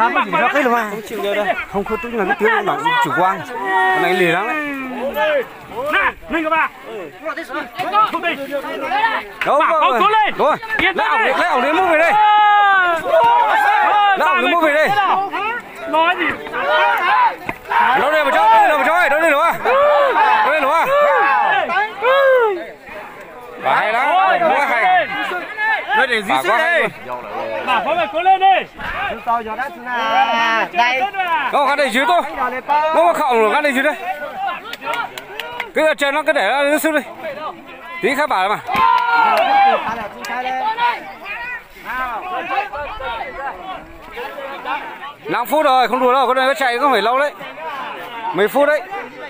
tham cái gì đó cái mà không chịu được đâu. Không có tức là cái tiếng nó chủ quan. Cái này lì lắm đấy. Nè, lên các bạn. Đâu bảo cố lên. Rồi. Lấy ổng đến mua về đây. Lấy ổng đến mua về đây. Nói gì? Đâu đây mà cho, đâu đây lúa. Đâu đây lúa. Bà hay lắm, lúa hay. Nó để dí xuống đây. Bà phó mày cố lên đi. Tao giờ đó là đây. Nó ngắt đây dưới tôi. Nó mà khẩu ngắt đây dưới đây. Cái trên nó cứ để nó xuống đi. Tí khác bà mà. 5 phút rồi, không đùa đâu, con này nó chạy không phải lâu đấy. 10 phút đấy.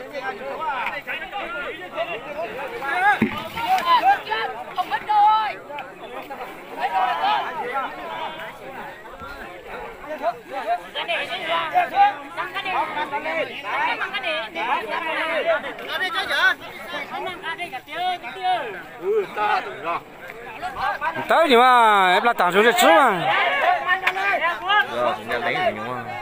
Tới nhưng mà em là tảng xuống được chứ mà. Rồi, chúng ta lấy được đúng không?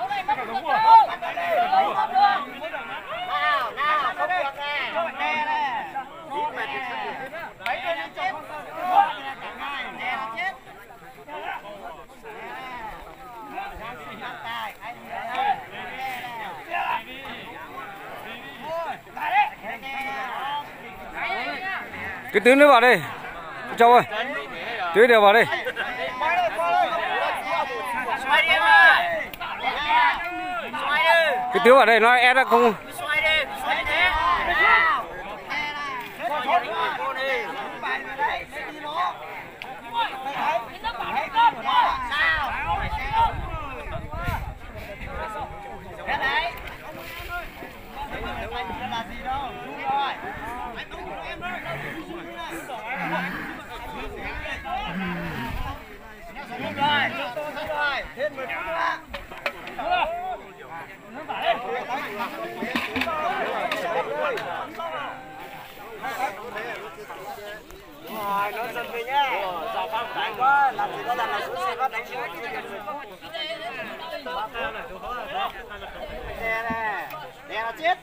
Cái tướng nữa vào đây, Châu ơi, tưới đều vào đây. Cái tướng vào đây nó ép ra không. Nó dần về nhá. Giờ phát đánh quá, làm gì có lần là xuống xe phát đánh xuống. Nè nè, nè là chết.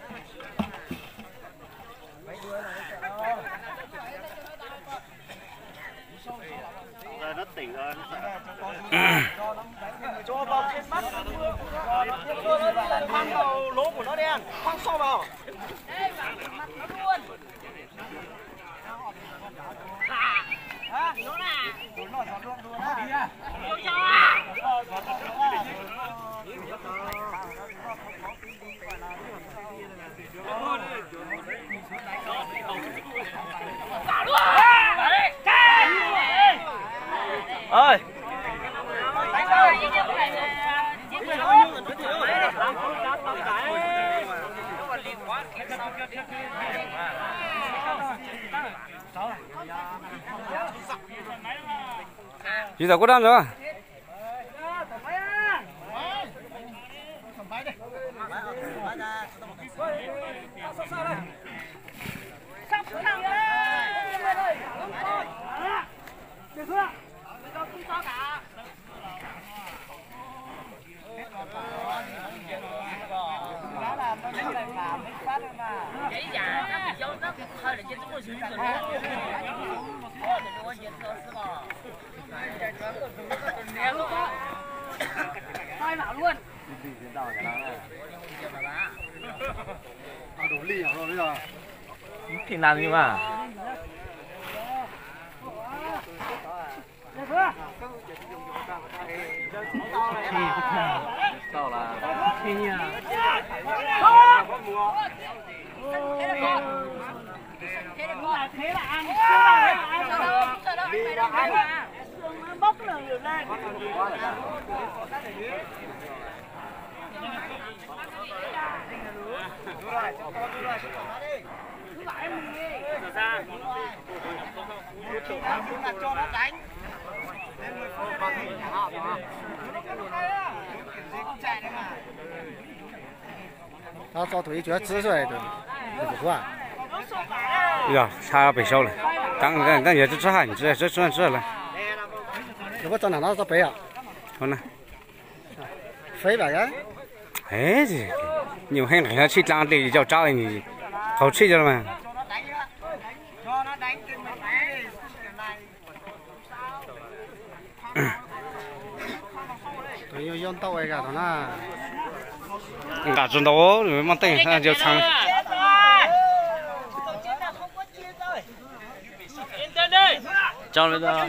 Giờ nó tỉnh rồi. Cho vào trên mắt. Khoang vào lỗ của nó đen, khoang so vào. Ơi. Chị giờ có đan rồi. Vậy già nó bị dâu nó hơi là trên cái sự rồi đó. Thôi bảo luôn. Đủ ly rồi bây giờ. Thì làm nhưng mà. Sao là thế nhỉ? Thế là ăn. Bốc lên được lên. Cho nó đánh. 他找腿就要指出来的，这不管。 呀，他被烧了，咱也是吃哈，你这了。 我找哪找北啊？ 好呢。 phế vậy á. Thế gì? Nhiều hay này nó xịt lang thì cho cháu anhเขาxịt cho mà. Tôi yêu yon tàu ấy cả đó na. Cả chân đó rồi mà tay nó giờ thằng. Cho lên đó.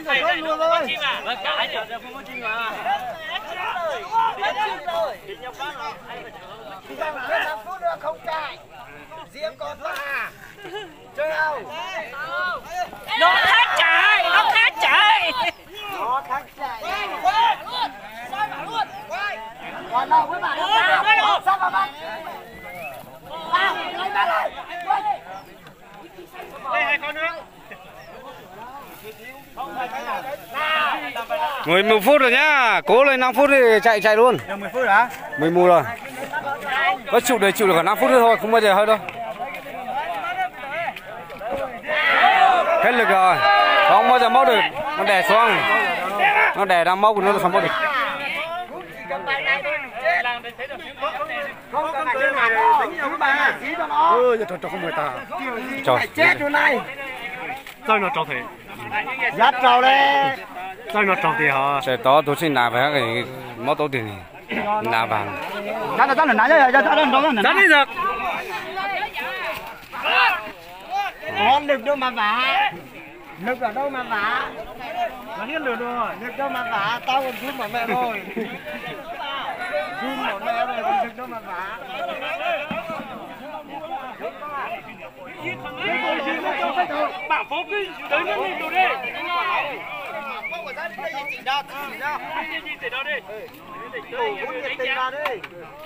Không chạy. Riêng con ta. Chơi không? Nó thác chạy, nó thác chạy. Nó thắng chạy. Soi bảo luôn. Còn đâu với bạn đâu? Sao mà bạn? Vào, lấy bạn lại. Đây hai con nữa. 11 phút rồi nhá, cố lên 5 phút thì chạy luôn. 10 phút hả? 11 rồi. Có chịu được khoảng 5 phút nữa thôi, không bao giờ hơi đâu. Hết lực rồi, không bao giờ móc được, nó đè xuống, nó đè đang móc nó không móc được. Không cần chơi này đánh nhau với bà. Chỉ cho nó. Ôi trời không người ta. Trời. Chết rồi này. Sao nó trâu thế? Dắt trâu đây. Sao nó trâu thế hả? Trời đó tôi xin làm phải cái móc tố tiền này, làm vàng. Dắt là nãy giờ dắt lên đó nè. Dắt đi được. Ngon lực đâu mà vả. Lực ở đâu mà vả. Nó hết lửa rồi. Lực đâu mà vả. Tao còn run mà mẹ rồi. Run mà mẹ rồi. Lực đâu mà vả. Bảo phố cứ tới nó đi tụi đi. Chỉ ra Chỉ đâu đi. Muốn nhiệt tình ra đi.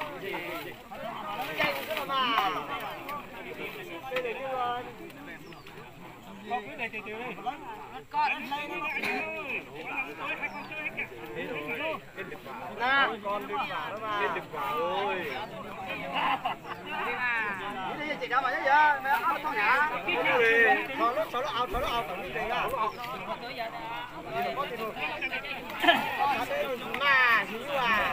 Chị đâu mà nhớ giờ mẹ áo con nhá. Số nó ao mà hiếu à.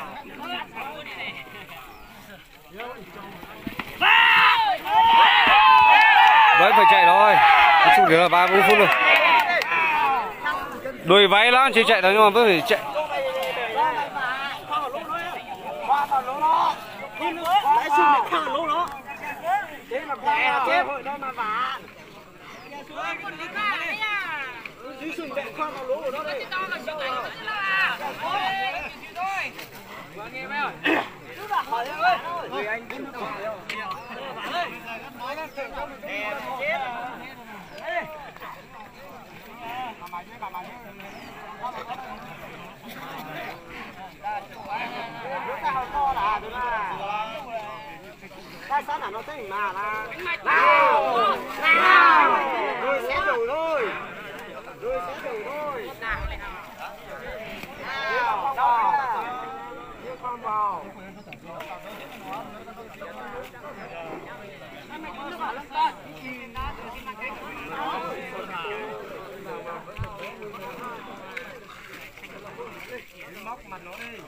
Đấy phải chạy thôi, không được 3-4 phút rồi. Đuổi váy lắm, chỉ chạy thôi nhưng mà vẫn phải chạy. Lấy xuống để khao lỗ nó. Thế mà khỏe là chết. Đâu mà vả. Dưới xuống để khao lỗ của nó đây. Cái sẵn là nó tính mà là nào rồi sẽ đủ thôi rồi sẽ đủ thôi nào đó đưa con vào móc mặt nó đi.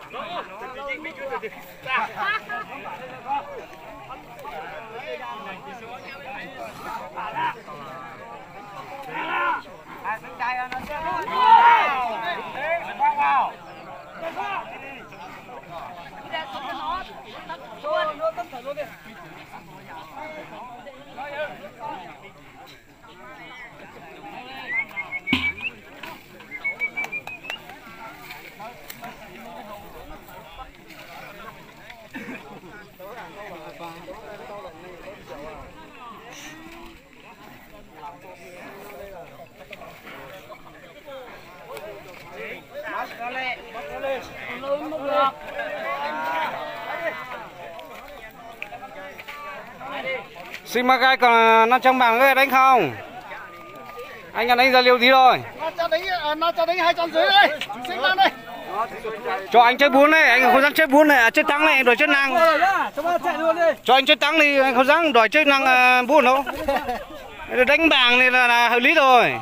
Xin mắc cái còn 500 bảng người đánh không? Anh ăn đánh ra liều tí rồi. Nó cho đánh 200 dưới đây. Xin lên đây. Cho anh chơi bún này, anh không dám chơi bún này, chơi trắng này đòi chơi năng. Cho anh chơi trắng thì anh không dám đòi chơi năng bún đâu. Đánh bảng này là hợp lý rồi.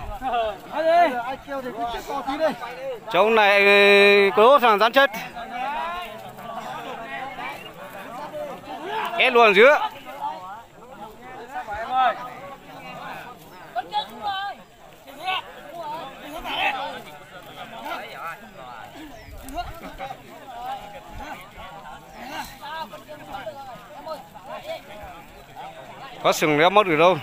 Cho ông này có đốt thằng dám chết. ép luôn giữa. Có sừng đéo mất được đâu.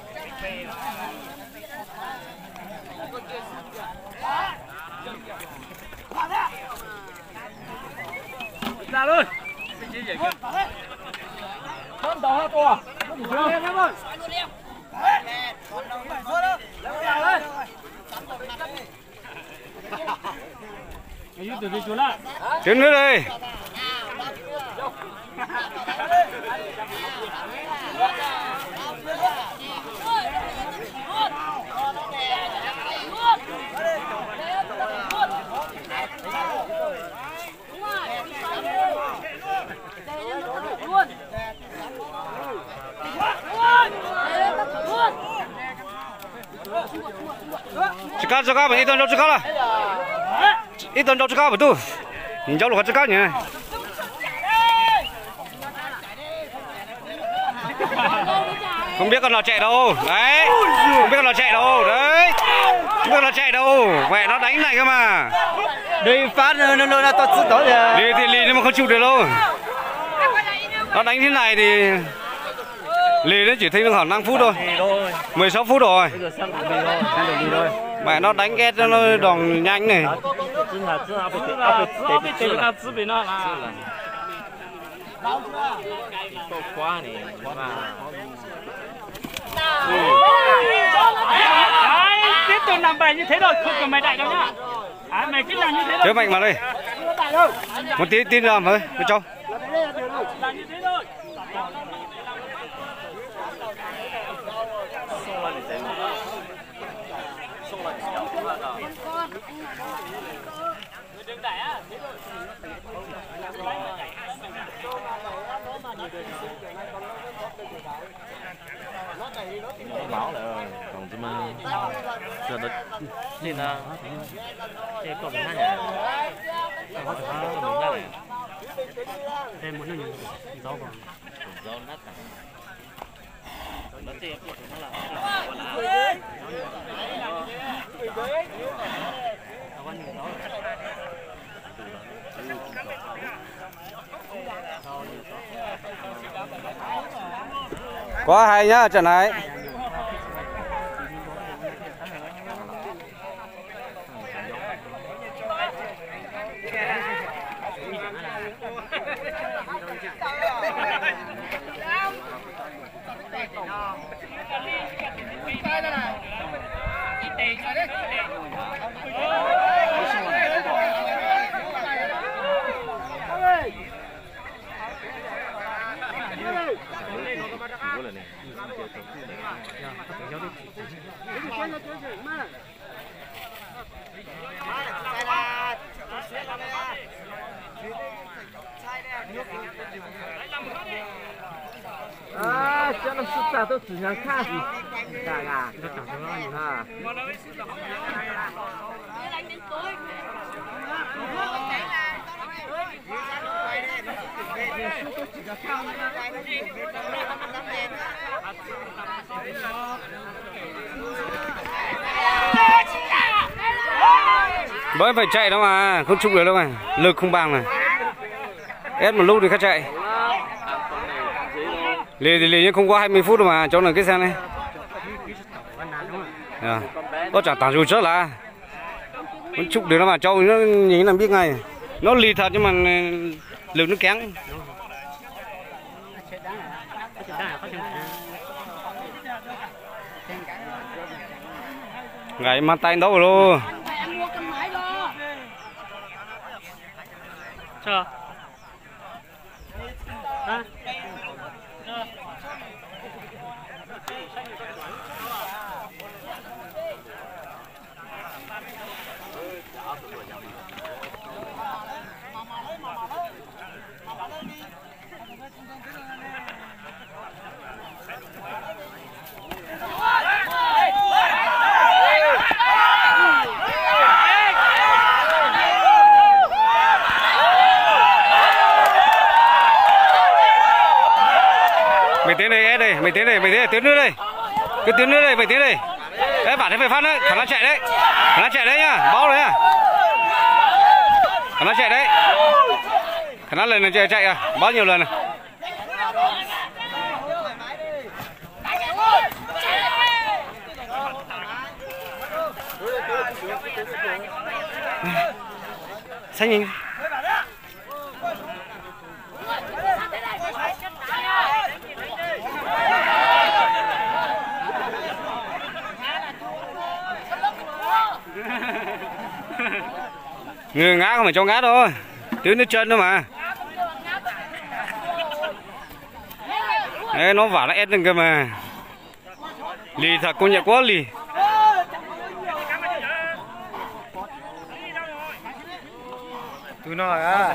Ra luôn. Không đầu hai cô. Tiến nữa đây. Chỉ cá mà ít tuần đâu chỉ cá là ít tuần đâu chỉ cá mà tu nhìn cháu lục chỉ cá nhỉ không biết con nào chạy đâu đấy không biết con nào chạy đâu đấy không biết con nào chạy đâu mẹ nó đánh này cơ mà đi phát nó to sức đó rồi. đi thì lì nhưng mà không chịu được đâu nó đánh thế này thì lì nó chỉ thấy khoảng 5 phút thôi 16 phút rồi mẹ nó đánh ghét nó đòn nhanh này tiếp tục làm bài như thế rồi không cần mày đại đâu nhá mày cứ làm như thế chơi mạnh mà đây một tí tin làm thôi cho làm như thế thôi bảo là còn chứ mà giờ nó nên là cái còn hai nhà có thể hai mình ra này em muốn nó rau còn rau nát cả nó chơi nó là quá hay nhá trận này 这个是咋都只想看，嘎嘎，啊。 Mới phải chạy đâu mà không chụp được đâu mà lực không bằng này ép một lúc thì khác chạy lì thì lì nhưng không qua 20 phút đâu mà chỗ này cái xe này có chẳng tặng dù trước là không chụp được đâu mà châu nó nhìn làm biết ngay nó lì thật nhưng mà lực nó kém gãy mặt tay đâu rồi chờ Mày tiến đây đây, mày tiến đây, tiến nữa đây. Cứ tiến nữa đây, mày tiến đây. Đấy bản thân phải phát đấy, khả năng chạy đấy. Khả năng chạy đấy nhá, báo rồi nhá. Khả năng chạy đấy. Khả năng lần này chạy à, bao nhiêu lần này. Xanh nhìn. Người ngã không phải cho ngã thôi, tuyến nước chân thôi mà. Đấy, nó vả nó ép lên cơ mà. Lì thật, công nhận quá lì. tụi nó à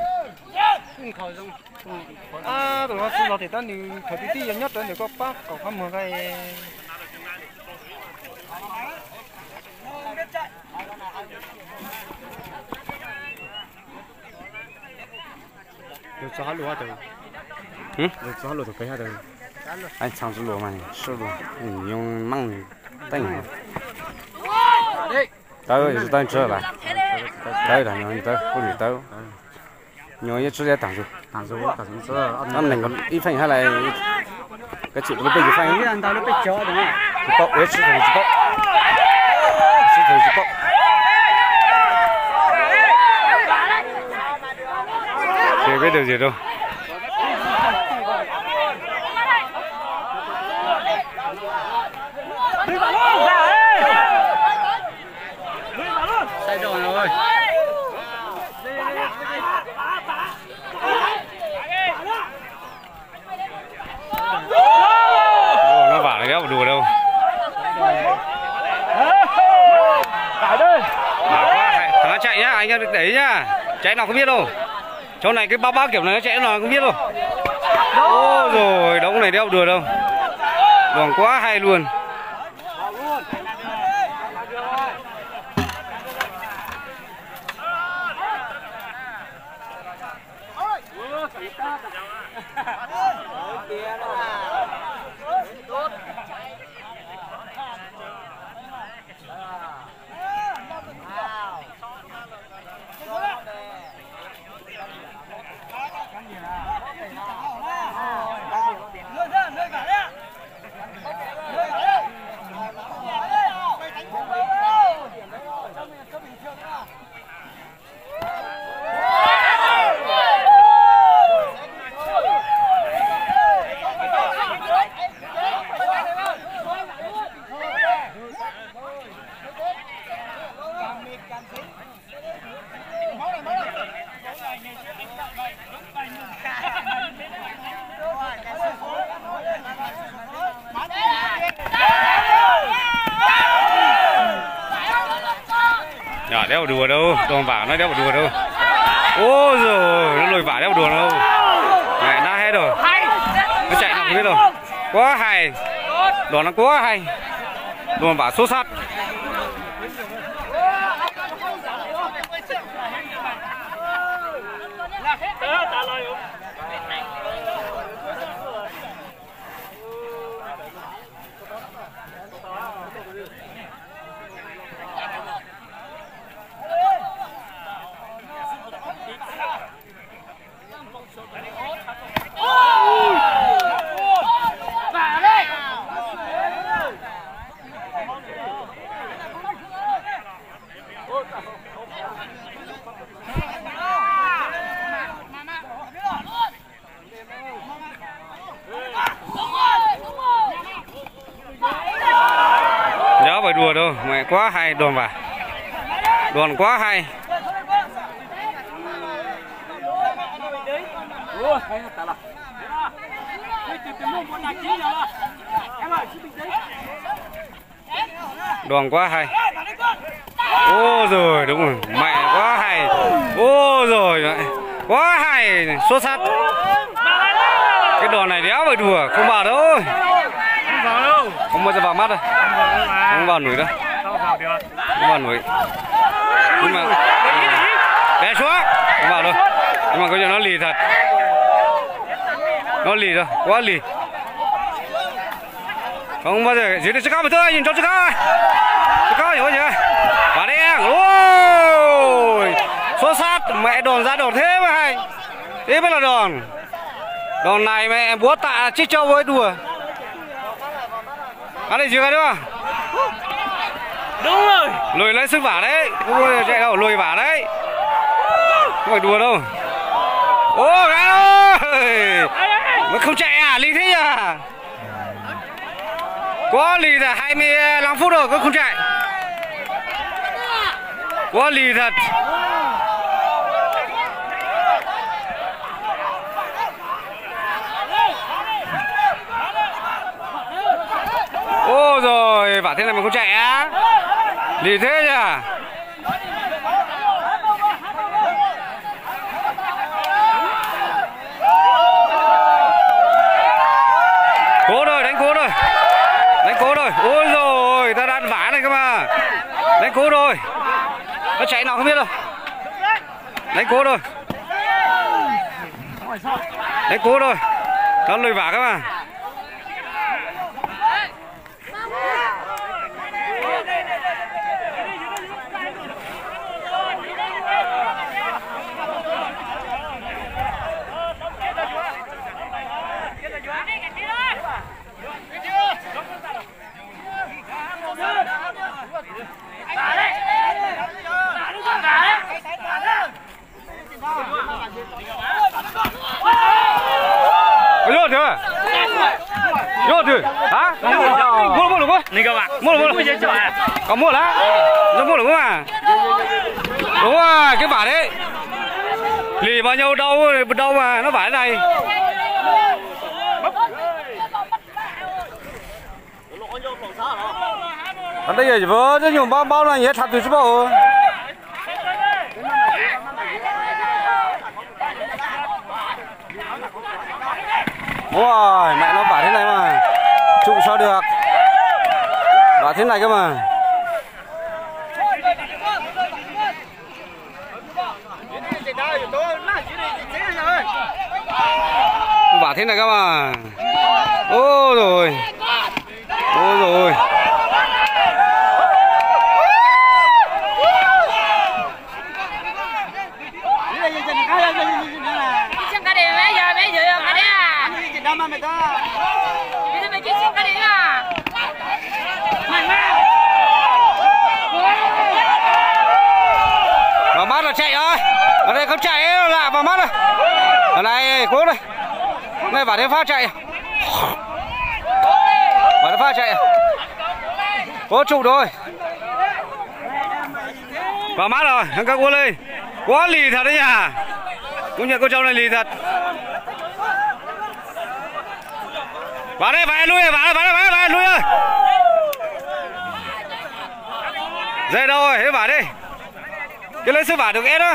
tụi nó xin nó thì tao đi thời tiết nhất tao đi có bác có không một cái cho hắn lúa từ cho hắn lúa từ cái hai từ Anh sang số lúa mà số lúa dùng măng tanh tới tới chơi lại tới là nhồi tới có gì tới nhồi chút ra thẳng rồi năm này còn ít phanh hay là cái chuyện nó bây giờ phanh anh tao nó bị chó đúng không chỉ bóc đấy chỉ bóc chưa biết được gì đâu. sai rồi rồi Nó bảo là đéo đùa đâu. Thằng nó chạy nhá, anh em đấy nhá. Chạy nào không biết đâu. Chỗ này cái bao kiểu này nó chạy nào không biết đâu. Ô rồi, đống này đéo đùa đâu. Đòn quá hay luôn. Nhỏ đéo đùa đâu, toàn vả nó đéo đùa đâu. Ô rồi, nó lùi vả đéo đùa đâu. Này đã hết rồi. Nó chạy nào không biết đâu. Quá hay. Đòn nó quá hay. Đòn vả số sát. Đéo phải đùa đâu, mẹ quá hay đòn vả. Đòn quá hay. Đòn quá hay. Ô rồi, đúng rồi, mẹ quá hay. Ô rồi, mẹ quá hay, xuất sắc. Cái đòn này đéo phải đùa, không vào đâu. Không bao giờ vào mắt đâu. Không vào nổi đâu. Không vào nổi. Nhưng mà đè xuống, không vào đâu. Nhưng mà coi như nó lì thật. Nó lì rồi, quá lì. Không bao giờ dưới được chiếc cao một tươi, nhìn cho chiếc cao hiểu chưa? Quả đen, ôi, xô sát, mẹ đòn ra đòn thế mà hay, thế mới là đòn. Đòn này mẹ búa tạ chiếc trâu với đùa. Ăn này chưa đúng không? Đúng rồi. Lùi lấy sức vả đấy, không bao giờ chạy đâu, lùi vả đấy, không phải đùa đâu. Ô gái ơi, mới không chạy à, lì thế à? Quá lì là 25 phút rồi, không chạy. Quá lì thật. Ô rồi, bảo thế này mình không chạy á? Lì thế nhỉ? Cố rồi, đánh cố rồi. Đánh cố rồi. Ôi rồi, ta đang vả này cơ mà. Đánh cố rồi. Nó chạy nào không biết đâu. Đánh cố rồi. Đánh cố rồi. Nó lùi vả cơ mà. Vô thử. Vô thử. Hả? Mua được không? Này các bạn. Mua được. Có mua lá. Nó mua được không à? Đúng rồi, cái vả đấy. Lì bao nhiêu đâu mà nó vả thế này. Còn đây giờ vớ rất nhiều bao này hết thật từ số bộ. Ôi, mẹ nó vả thế này mà. Trụ sao được. Vả thế này cơ mà. Vả thế này cơ mà. Ô rồi. Ô rồi. Xem cái này bây giờ cái đấy à? Đâu mà mày ta? Bây giờ mày kiếm xem cái đấy à? Vào mắt là chạy rồi. Ở đây không chạy ấy, lạ vào mắt rồi. Ở này cố đây. Này vả thế phát chạy. Vả thế phát chạy. Cố trụ rồi. Vào mắt rồi, các cô lên. Quá lì thật đấy nhỉ. Cũng nhận cô cháu này lì thật. Vào đây, vào lui, vào lui ơi. Dây đâu rồi, thế vả đi. Cái lấy sức vả được ép đó.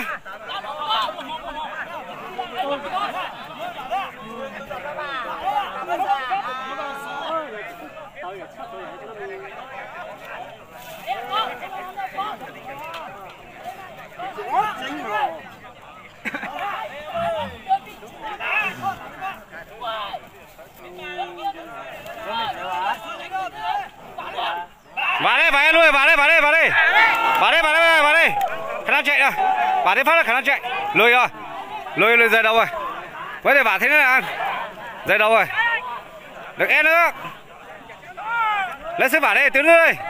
Vào đây, vào đây. Khả năng chạy rồi. Vả thế phát là khả năng chạy. Lùi rồi. Lùi dây đâu rồi. Với để vả thế này ăn. Dây đâu rồi. Được ép nữa. Lấy sức vả đây, tiến nữa đây.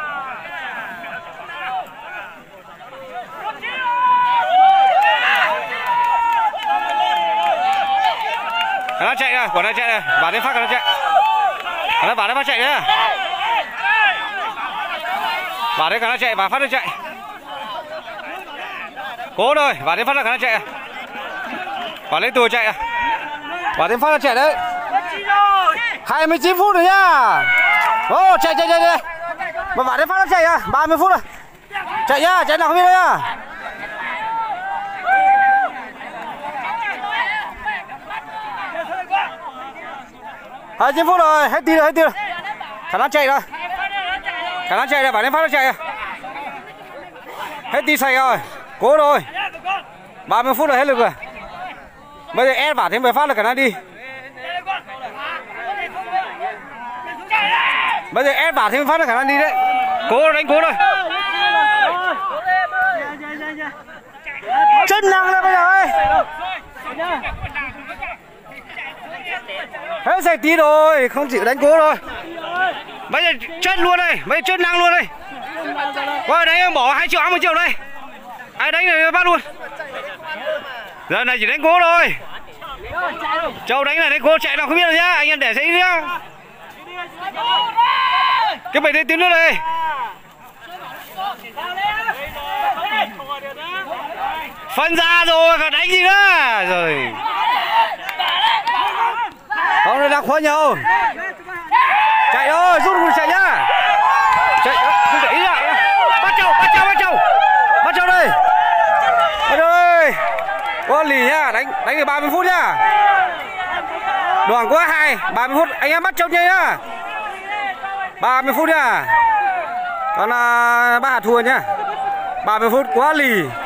Khả năng chạy rồi, quả này chạy rồi. Vả thế phát khả năng chạy. Khả năng vả thế phát chạy nữa. Vả thế khả năng chạy, vả phát nó chạy. Cố rồi, vả thế phát là khả năng chạy. Vả lấy tùa chạy. Vả thế phát là chạy đấy. 29 phút rồi nhá. Ô chạy. Mà vả thế phát nó chạy à, 30 phút rồi. Chạy nhá, chạy nào không biết đấy nhá. Hai 9 phút rồi, hết tin rồi. Khả năng chạy rồi. Khả năng chạy rồi, vả thế phát nó chạy. Hết tí xay rồi. Cố rồi. 30 phút rồi hết lực rồi. Bây giờ ép vả thêm 10 phát là khả năng đi. Bây giờ ép vào thêm phát là khả năng đi đấy. Cố đánh cố thôi. Chân năng lên bây giờ ơi. Hết sạch tí rồi, không chịu đánh cố thôi. Bây giờ chân luôn đây, bây giờ chân năng luôn đây. Qua đấy em bỏ 2 triệu 1 triệu đây. Ai đánh này bắt luôn. Giờ này chỉ đánh cố thôi. Châu đánh này đánh cố chạy nào không biết đâu nhá, anh em để thấy nhá. Cái bầy đây tiến nước đây. Phân ra rồi, phải đánh gì nữa. Rồi. Không nó đang khóa nhau. Chạy thôi, rút rồi chạy nhá. Chạy, không để ý lại. Bắt Châu đây. Bắt Châu ơi. Có lì nhá, đánh được 30 phút nhá. Đoàn có 30 phút, anh em bắt Châu nhá. 30 phút nhá. Còn bác Hà thua nhá. 30 phút quá lì.